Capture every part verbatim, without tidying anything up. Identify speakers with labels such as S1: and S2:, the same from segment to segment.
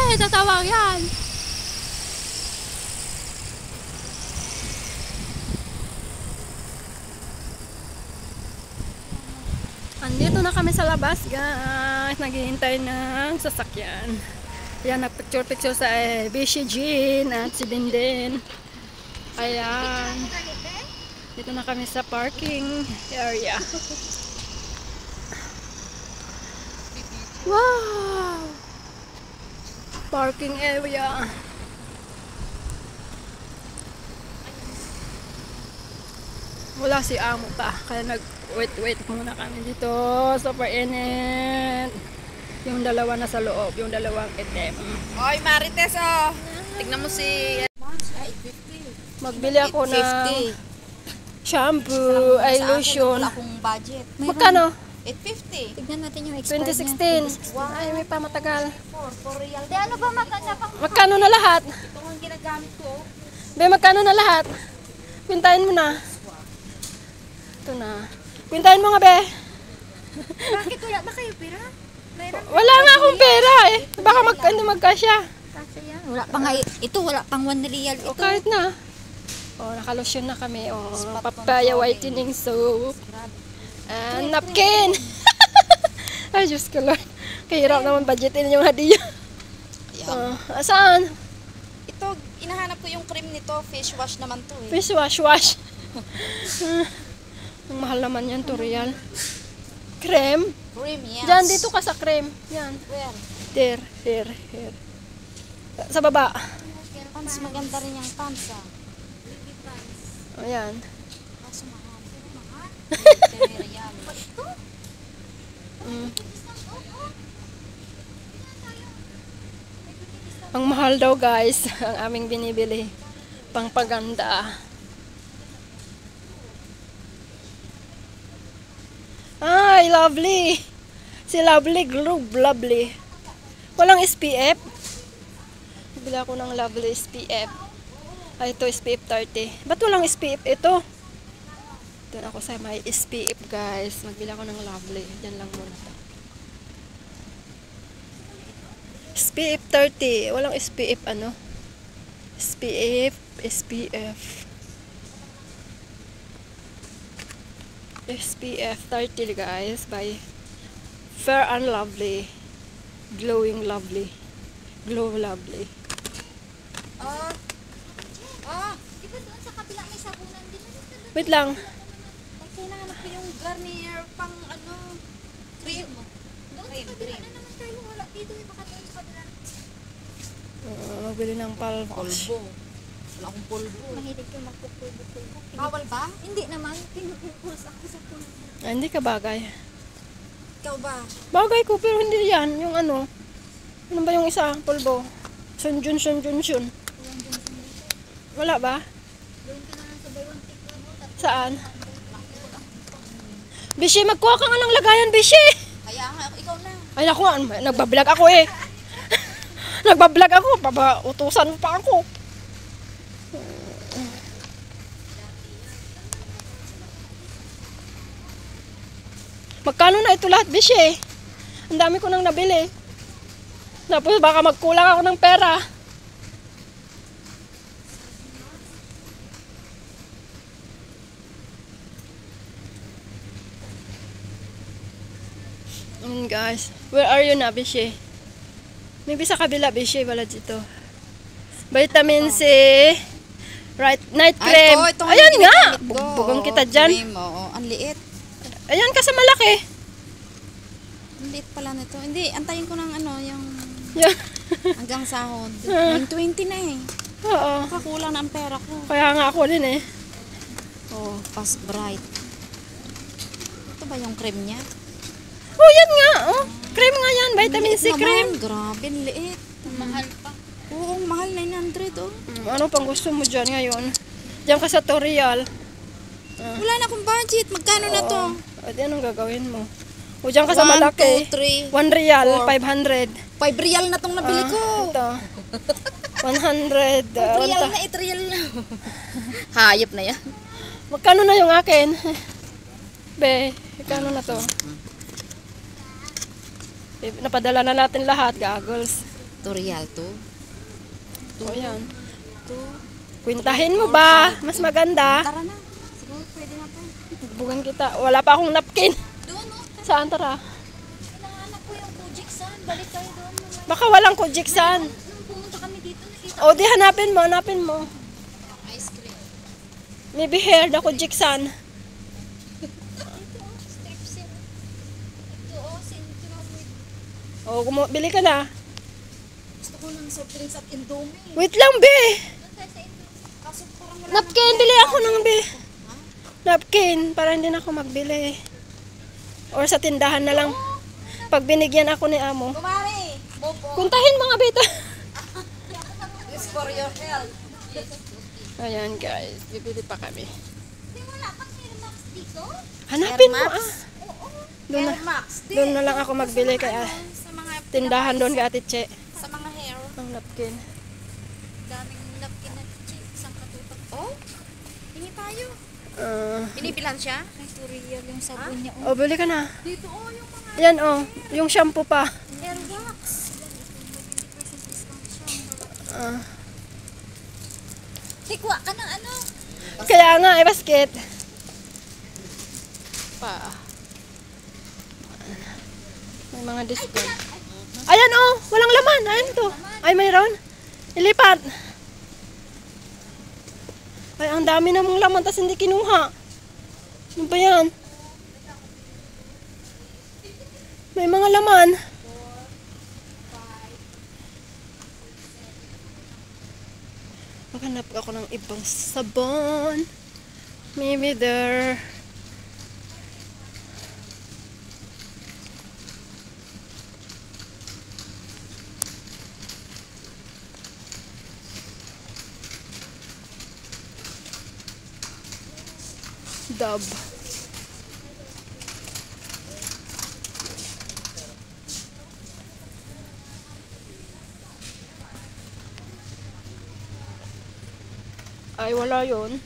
S1: Eh, tatawag yan. Andito na kami sa labas, guys. Naghihintay ng sasakyan. Ayan, nagpicture-picture sa eh, Bishi Jean at si Dindin. Ayan. Dito na kami sa parking area. Wow! Parking area. Wala si amo pa. Kaya nag-wait-wait muna kami dito. Super init. Yung dalawa na sa loob. Yung dalawang itim.
S2: Oy, Marites, oh. Tignan mo si...
S1: Magbili ako ng shampoo, ay lotion.
S2: Wala akong budget.
S1: Magkano?
S2: eight fifty.
S3: Tignan natin yung expired
S1: twenty sixteen. Ay, may pa matagal.
S2: four real.
S3: Di ano ba maganda pang
S1: Magkano na lahat?
S2: Ito ang ginagamit ko.
S1: Be, magkano na lahat? Kwintahin mo na. Ito na. Kwintahin mo nga, be.
S3: Bakit wala ba kayo pera? Mayroon
S1: Wala nga akong pera eh. Baka mag, hindi magkasya.
S3: kasi yan. Wala pa nga, ito wala pang one real ito.
S1: O kahit na. O, nakalusyon na kami. O, papaya whitening soap. And napkin. Ay, Diyos ko Lord. Kahirap naman budgetin yung hadiah. O, saan?
S2: Ito, inahanap ko yung cream nito. Face wash naman to eh.
S1: Fish wash wash. Ang mahal naman yan, to real. Cream?
S2: Cream, yes.
S1: Diyan, dito ka sa cream. Yan.
S2: Where?
S1: There, here, here. Sa baba.
S2: Pants, maganda rin yung pants ah.
S1: Ayan.
S2: Kaso mahal. Mahal? Real.
S1: Mm. Ang mahal daw guys, ang aming binibili. Pangpaganda. Ay, lovely. Si Lovely Globe, lovely. Walang S P F. Bili ako ng Lovely S P F. Ay, ito S P F thirty. Ba't walang S P F ito? Doon ako sa may S P F guys. Magbili ako ng Lovely. Diyan lang muna to. S P F thirty. Walang S P F ano? S P F, S P F. S P F thirty guys by Fair and Lovely. Glowing Lovely. Glow Lovely.
S2: Oh. Oh.
S3: Di ba doon sa kabila may sabunan din?
S1: Wait lang.
S2: Ay, kailangan ko yung Garnier pang ano. Cream.
S3: Doon
S2: Cream,
S3: sa kabila
S2: cream.
S3: na naman tayo. Wala dito. Baka doon sa kabila.
S1: Uh, magbili ng palvash.
S2: Polvo. Wala akong polvo.
S3: Mahilig ka magpupulbo-pulbo.
S2: Bawal ba?
S3: Hindi naman. Pinupupuls ako sa pulbo.
S1: Ah, hindi ka bagay.
S2: Ikaw ba?
S1: Bagay ko pero hindi yan. Yung ano. Ano ba yung isa? Polvo. Sunjun, sunjun, sun. Wala ba?
S3: Doon ka na lang sa buy one take one.
S1: Saan? Bishi, magkuha ka nga ng lagayan, Bishi!
S2: Kaya nga, ikaw na.
S1: Ay, ako nga. Nagbablog ako eh. Nagbablog ako. Paba, utusan pa ako. Magkano na ito lahat, Bishi? Ang dami ko nang nabili. Tapos baka magkulang ako ng pera. Um, guys, where are you na, Bishi? Maybe sa kabila, Bishi, wala dito. Vitamin C, right, night cream.
S2: Ay, ito, ito ang
S1: Ayan nga!
S2: ginagamit ko.
S1: Bugbugang kita
S2: Oo,
S1: dyan.
S2: Cream, oo. Ang liit.
S1: Ayan ka sa malaki.
S2: Ang liit pala nito. Hindi, antayin ko ng ano, yung
S1: Yeah.
S2: hanggang sahod. nine twenty na eh.
S1: Oo.
S2: Kakulang na ang pera ko.
S1: Kaya nga ako din eh.
S2: Oh, Fast Bright. Ito ba yung cream niya?
S1: Oh, yan nga. Oh, cream nga yan. Vitamin C
S2: Liit
S1: cream.
S2: naman. Grabe, ang liit. Mahal pa. Oo, ang mahal. nine hundred oh.
S1: Mm, ano pang gusto mo dyan ngayon? Diyan ka sa Torial.
S2: Wala na akong budget. Magkano na to?
S1: O, di anong gagawin mo? O, diyan ka sa
S2: One,
S1: malaki.
S2: two, three,
S1: One real,
S2: four.
S1: five hundred.
S2: five real na tong nabili ko.
S1: Ito. one hundred. Uh,
S2: Real na, eight real na. Hayop na yan.
S1: magkano na yung akin? Be, magkano na to? Eh, napadala na natin lahat, goggles.
S2: Tutorial to.
S1: O yan.
S2: To.
S1: Kwintahin mo ba? Mas maganda.
S2: Tara na. Siguro pwede na to.
S1: Bugan kita. Wala pa akong napkin.
S3: Doon, oh.
S1: Saan tara?
S3: Hinahanap ko yung Kujiksan. Balik tayo doon. Mamaya.
S1: Baka walang kujiksan.
S3: Nung pumunta kami dito, nakita
S1: O di hanapin mo, hanapin mo.
S2: Ice cream.
S1: Maybe here, the kujiksan.
S3: ito, oh, strip seal. Ito, oh, sentro with...
S1: O, gumo- bili ka na.
S3: Gusto ko ng soft drinks at Indomie.
S1: Wait lang, be.
S3: Doon tayo sa Indomie. Kaso parang wala
S1: Napkin, bili ako ng be. Napkin, para hindi na ako magbili. Or sa tindahan na lang. Pag binigyan ako ni amo.
S3: Kumari! Bobo!
S1: Kuntahin mga beta.
S3: It's for your health.
S1: Ayan guys, bibili pa kami.
S3: Di wala pang Air Max dito?
S1: Hanapin mo
S2: Air Max?
S1: ah.
S3: Oo.
S1: Doon na,
S3: Air Max. Di.
S1: doon na lang ako magbili kaya
S3: Sa mga
S1: tindahan doon kay Ate Che.
S3: sa mga hair.
S1: Ang napkin.
S3: Daming napkin na chick. Isang katutak. Oh? Hingi tayo.
S1: Ah,
S3: Binibilan siya? Ay, Turiel yung sabon niya.
S1: oh, bili ka na.
S3: Dito, oh, yung mga
S1: Ayan oh, yung shampoo pa.
S3: hair wax.
S1: Ah,
S3: Tikwa ka ng ano?
S1: kaya nga, eh, basket. Pa. May mga discount. Ayan oh, walang laman. Ayan to. Ay, mayroon. Ilipat. Ay, ang dami namang laman, tas hindi kinuha. Ano ba yan? May mga laman. Maghanap ako ng ibang sabon. Maybe there. Dub. Ay, wala yun.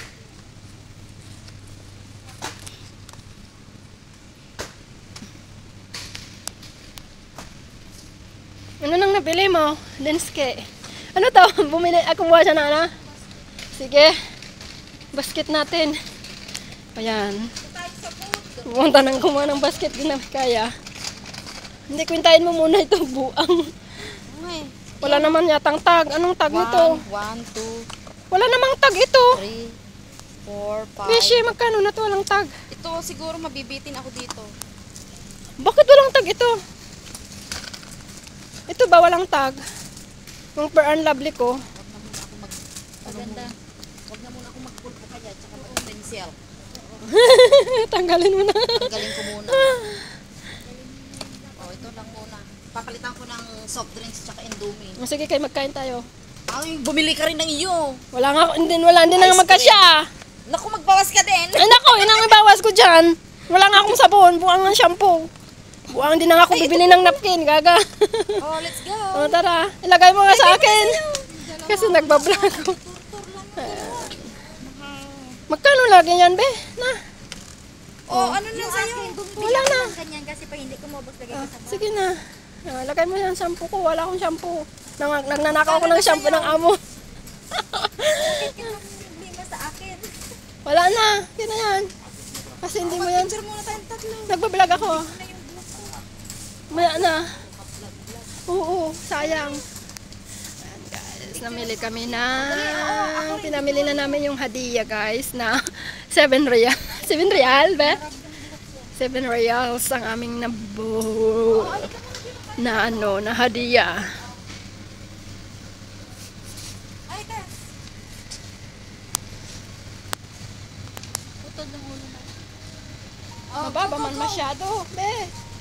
S1: Ano nang nabili mo? Denske. Ano to? Bumili, ah, kumuha siya na ano? Sige. Basket natin. Ayan. Pumunta nang kumuha ng basket, di na kaya. Hindi, kwintahin mo muna ito buang.
S2: Okay.
S1: Wala naman yatang tag. Anong tag nito?
S2: One, one, two,
S1: Wala namang tag ito.
S2: three, four, five.
S1: Beshi, magkano na to? Walang tag.
S2: Ito siguro mabibitin ako dito.
S1: Bakit walang tag ito? Ito ba walang tag? Yung per and lovely ko.
S2: Huwag na muna ako mag... Ano muna? Huwag na muna ako magpulpo kaya tsaka mag-pencil.
S1: Tanggalin mo na.
S2: Tanggalin ko muna. Oh, ito lang muna. Papalitan ko ng soft drinks tsaka Indomie.
S1: O, sige, kayo magkain tayo.
S2: Ay, bumili ka rin ng iyo.
S1: Wala nga, hindi, wala, hindi na nga
S2: Ice
S1: magkasya.
S2: Naku, magbawas ka din.
S1: Ay, nako, yun ang ibawas ko dyan. Wala nga akong sabon, buwang ng shampoo. Buwang din na nga ako bibili ng napkin, gaga.
S2: Oh, let's go.
S1: O, tara, ilagay mo nga sa akin. Kasi nagbablog ako. Magkano lagi yan, be? Na,
S2: Oh, ano na sa'yo?
S1: wala na.
S3: Ganyan kasi pag hindi ko mabos lagay
S1: Ah,
S3: ko sa
S1: sige na. Ah, lagay mo yung shampoo ko. Wala akong shampoo. Nang, nagnanakaw ako ng shampoo ng amo.
S3: Hindi mo sa akin.
S1: Wala na. Yan na yan. Kasi hindi mo yan.
S2: Picture muna tayong tatlo.
S1: Nagbablog ako. Maya na. Oo, sayang. Ayan guys, namili kami na. Pinamili na namin yung hadiah guys na seven real. seven real ba? seven reals ang aming nabu na ano, na hadiah.
S3: Ay, ka. Putol ng ulo na.
S1: Mababa man masyado, be.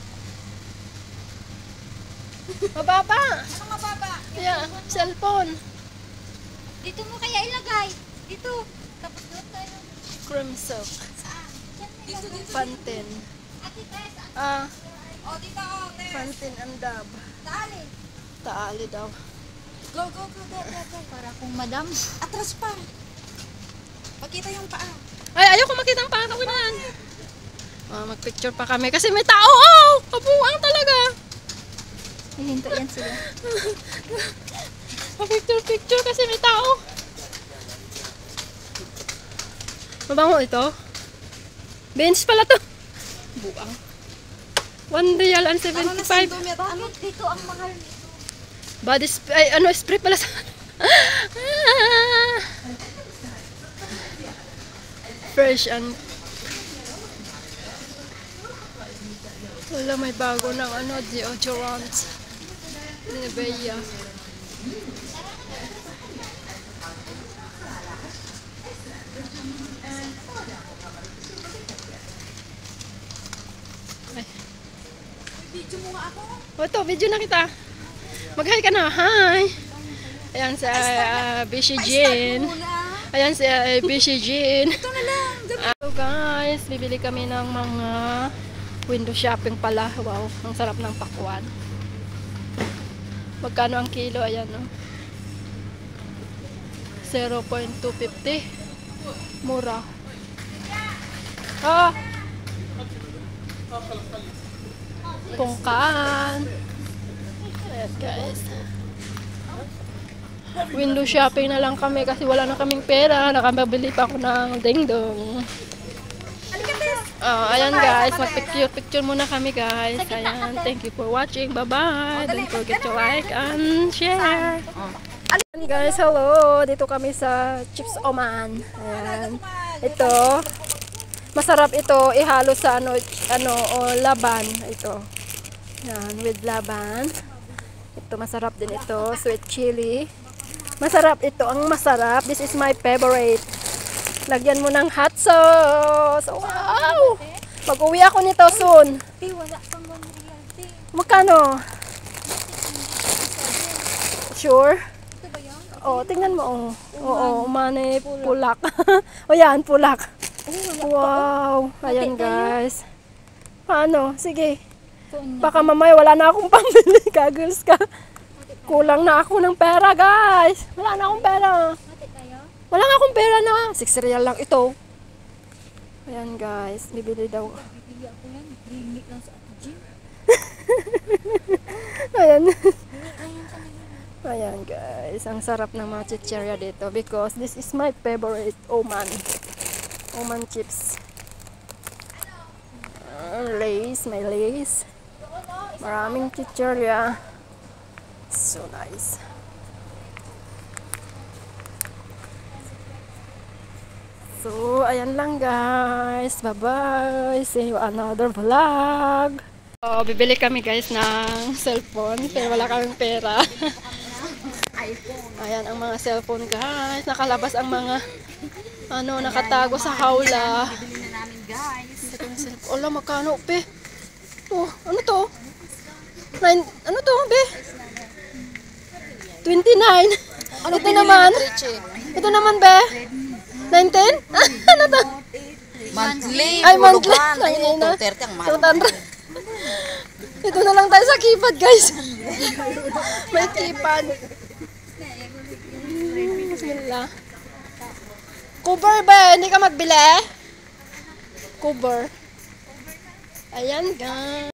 S1: Mababa.
S3: Ano nga baba?
S1: Yeah, cellphone.
S3: Dito mo kaya ilagay. Dito. Tapos doon tayo.
S1: Cream soap.
S3: Saan? Diyan may
S2: Dito,
S3: lagay.
S2: dito.
S1: Pantene.
S3: Ate, tayo saan?
S1: Ah,
S2: Oh, dito, oh, there.
S1: Pantene and Dab.
S3: Dali.
S1: Taali daw.
S2: Go, go, go, go, go, go.
S3: Para kung madam.
S2: Atras pa. Pakita yung paa.
S1: Ay, ayoko makita ang pangako na yan. Ah, mag-picture pa kami kasi may tao. Oh, kabuang talaga.
S3: Hihinto yan sila.
S1: Pa-picture-picture kasi may tao. Mabango ito. Bench pala to. Buang. One real and seventy-five.
S3: Bakit dito ang mahal nito?
S1: Body spray, ay, ano, spray pala sa... Fresh and... Wala, may bago ng ano, deodorant. Nivea. Ay. Video mo nga ako? O, ito, video na kita. Mag-hi ka na, hi! Ayan si uh, Bishi Jean. Ayan si uh, Bishi Jean. Ito na lang. So guys, bibili kami ng mga window shopping pala. Wow, ang sarap ng pakwan. Magkano ang kilo? Ayan, no? zero point two fifty. Mura. Ah! Pungkan. Ayan guys. Window shopping na lang kami kasi wala na kaming pera. Nakababili pa ako ng dingdong. Uh, ayan guys, mag-picture-picture muna kami guys. Ayan, thank you for watching. Bye-bye. Don't forget to like and share. Ayan guys, hello. Dito kami sa Chips Oman. Ayan. Ito, masarap ito ihalo sa ano, ano o laban. Ito. Ayan, with laban. Ito, masarap din ito. Sweet chili. Masarap ito. Ang masarap. This is my favorite. Lagyan mo ng hot sauce. Wow! Mag-uwi ako nito soon.
S3: Di, wala pang one real. Di,
S1: Magkano? Sure?
S3: ito ba yun?
S1: Oh, tingnan mo. Oh. Oo, umani pulak. O yan, pulak. Wow! Ayan guys. Paano? Sige. Baka mamaya wala na akong pambili. Kagals ka. Kulang na ako ng pera guys. Wala na akong pera.
S3: Mati tayo?
S1: Wala nga akong pera na. six real lang ito. Ayan guys. Bibili daw.
S3: Bibili ako yan. Limit lang sa Ate Jim.
S1: Ayan.
S3: Ayan ka na yun.
S1: Ayan guys. Ang sarap ng mga chicheria dito. Because this is my favorite. Oman. Oman chips. Uh, lace. May lace. Maraming chicheria. So nice. So, ayan lang guys. Bye-bye. See you another vlog. So, bibili kami guys ng cellphone. Pero wala kaming pera. Ayan ang mga cellphone guys. Nakalabas ang mga ano, nakatago sa hawla.
S2: Bibili na namin guys.
S1: Itong cellphone. Ola, magkano pe? Oh, ano to? Nine, ano to be? twenty-nine. Ano ito naman? Ito naman be? nineteen? Ano to?
S2: Monthly.
S1: Ay, monthly.
S2: Ayun,
S1: Tangina.
S2: two thirty ang mahal.
S1: two hundred. Ito na lang tayo sa keypad guys. May keypad. Hmm, Bismillah. Cover ba? Hindi ka magbili? Cover. Ayan guys.